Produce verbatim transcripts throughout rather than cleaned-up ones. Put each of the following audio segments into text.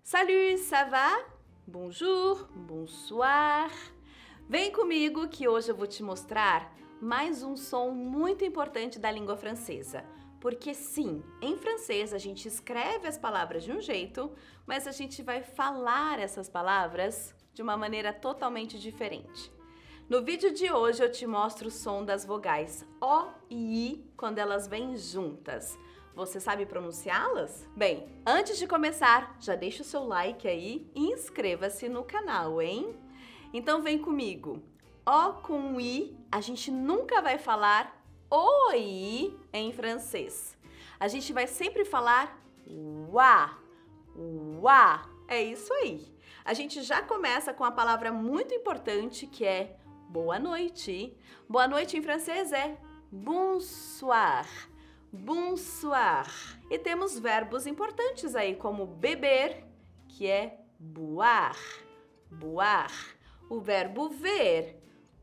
Salut, ça va? Bonjour, bonsoir. Vem comigo que hoje eu vou te mostrar mais um som muito importante da língua francesa. Porque sim, em francês a gente escreve as palavras de um jeito, mas a gente vai falar essas palavras de uma maneira totalmente diferente. No vídeo de hoje eu te mostro o som das vogais O e I quando elas vêm juntas. Você sabe pronunciá-las? Bem, antes de começar, já deixa o seu like aí e inscreva-se no canal, hein? Então vem comigo. O com I, a gente nunca vai falar oi em francês. A gente vai sempre falar uá, uá. É isso aí. A gente já começa com a palavra muito importante que é boa noite. Boa noite em francês é bonsoir. Bonsoir. E temos verbos importantes aí, como beber, que é boire, boire. O verbo ver,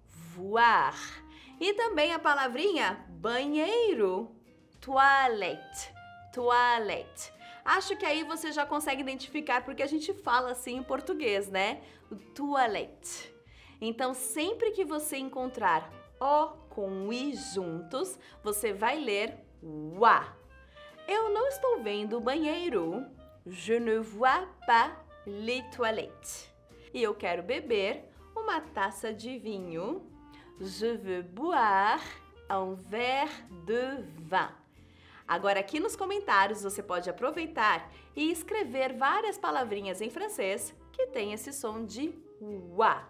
voir. E também a palavrinha banheiro, toilette, toilette. Acho que aí você já consegue identificar porque a gente fala assim em português, né? O toilette. Então, sempre que você encontrar O com I juntos, você vai ler uá. Eu não estou vendo o banheiro. Je ne vois pas les toilettes. E eu quero beber uma taça de vinho. Je veux boire un verre de vin. Agora aqui nos comentários você pode aproveitar e escrever várias palavrinhas em francês que tem esse som de uá.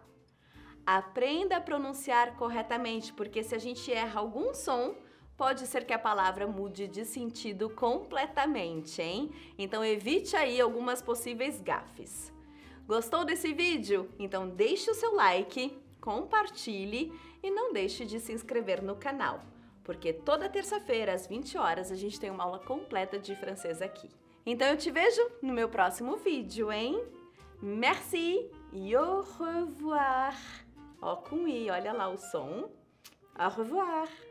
Aprenda a pronunciar corretamente, porque se a gente erra algum som, pode ser que a palavra mude de sentido completamente, hein? Então evite aí algumas possíveis gafes. Gostou desse vídeo? Então deixe o seu like, compartilhe e não deixe de se inscrever no canal, porque toda terça-feira às vinte horas a gente tem uma aula completa de francês aqui. Então eu te vejo no meu próximo vídeo, hein? Merci e au revoir! Ó com I, olha lá o som. Au revoir!